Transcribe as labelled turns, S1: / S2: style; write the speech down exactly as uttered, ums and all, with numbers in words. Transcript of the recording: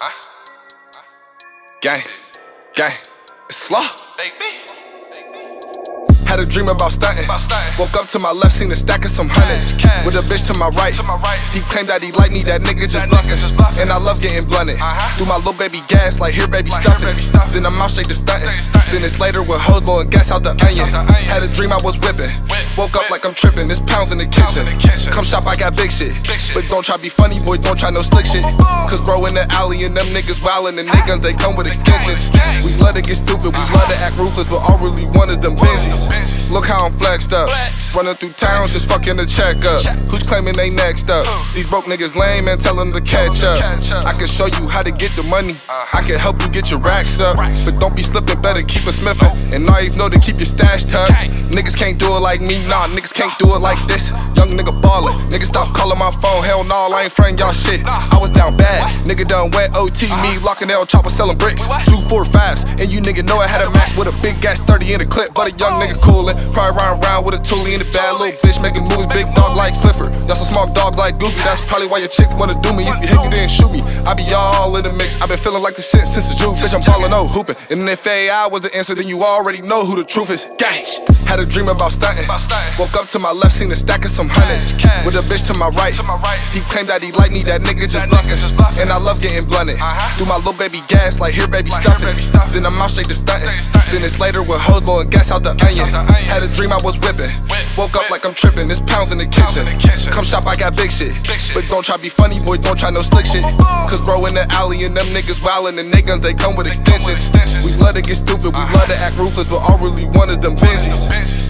S1: Gang, gang, it's slaw. Had a dream about stunting. Woke up to my left, seen a stack of some hundreds. With a bitch to my right. He claimed that he like me, that nigga just bluffing. And I love getting blunted. Do my little baby gas like here, baby, stuffing. Then I'm out straight to stunting. Then it's later with hoes blowing gas out the onion. Had a dream I was whipping. Woke up like I'm tripping. There's pounds in the kitchen. Come shop, I got big shit. But don't try be funny, boy, don't try no slick shit. Cause bro in the alley and them niggas wildin', and niggas they come with extensions. We love to get stupid, we love to act ruthless, but all really want is them Benjis. Look how I'm flexed up. Running through towns, just fucking the check up. Who's claiming they next up? These broke niggas lame, man, tell them to catch up. I can show you how to get the money. I can help you get your racks up. But don't be slipping, better keep it smiffin'. And always know to keep your stash tucked. Niggas can't do it like me, nah, niggas can't do it like this. Young nigga ballin', niggas stop calling my phone. Hell no, I ain't frontin' y'all shit. I was down bad, nigga done wet O T me, locking down chopper selling bricks. Two four fives, and you nigga know I had a Mac with a big gas thirty in the clip. But a young nigga coolin', probably riding around with a toolie in the bad little bitch making movies, big dog like Clifford. Y'all some small dogs like Goofy, that's probably why your chick wanna do me. If you hit me, then shoot me. I be all in the mix, I been feeling like the shit since the juve. Bitch, I'm ballin', no hoopin'. And if A I was the answer, then you already know who the truth is. Gang. Had a dream about stunting. Woke up to my left, seen a stack of some hundreds. With a bitch to my right. He claimed that he like me, that nigga just bluffing. And I love getting blunted. Do my little baby gas like here, baby, stuffing. Then I'm out straight to stunting. Then it's later with hoes blowing gas out the onion. Had a dream I was whipping. Woke up like I'm tripping. There's pounds in the kitchen. Come shop, I got big shit. But don't try be funny, boy, don't try no slick shit. Cause bro in the alley and them niggas wildin', and niggas they come with extensions. We love to get stupid, we love to act ruthless, but all really want is them Benjis.